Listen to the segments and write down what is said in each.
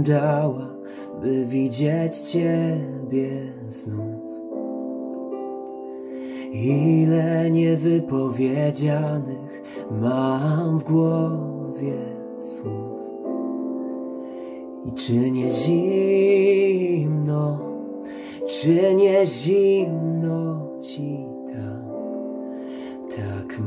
dała, by widzieć Ciebie znów. Ile niewypowiedzianych mam w głowie słów. I czy nie zimno, czy nie zimno Ci tam? Tak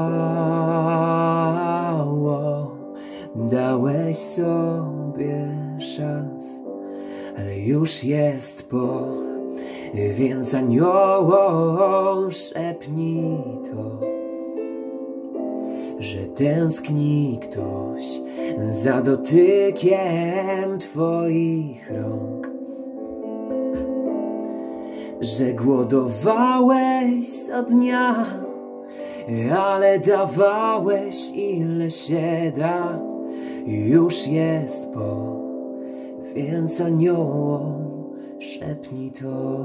mało dałeś sobie szans, ale już jest po, więc aniołom szepnij to, że tęskni ktoś za dotykiem Twoich rąk, że głodowałeś za dnia, ale dawałeś ile się da. Już jest po, więc aniołom szepnij to.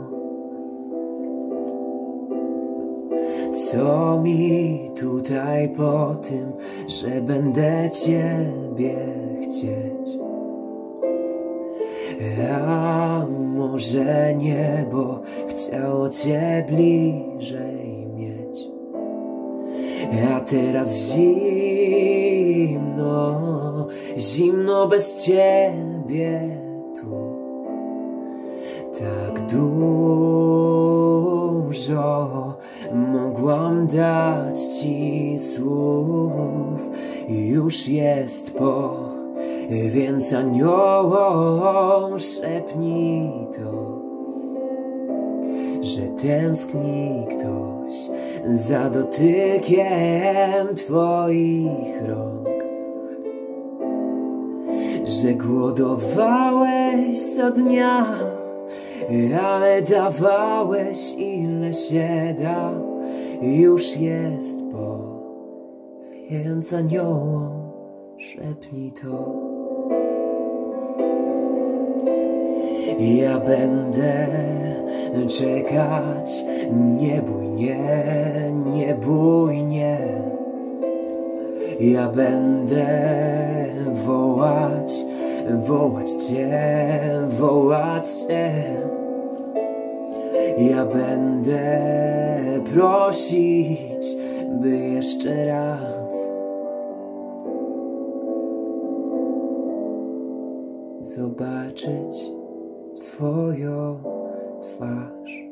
Co mi tutaj po tym, że będę Ciebie chcieć? A może niebo chciało Cię bliżej mieć? A teraz zimno, zimno bez Ciebie tu. Tak dużo mogłam dać Ci słów. Już jest po, więc aniołom szepnij to, że tęskni ktoś za dotykiem Twoich rąk, że głodowałeś za dnia, ale dawałeś ile się da. Już jest po, więc aniołom szepnij to. Ja będę czekać, nie bój, nie, nie bój, nie. Ja będę wołać, wołać Cię, wołać Cię. Ja będę prosić, by jeszcze raz zobaczyć Twoją twarz.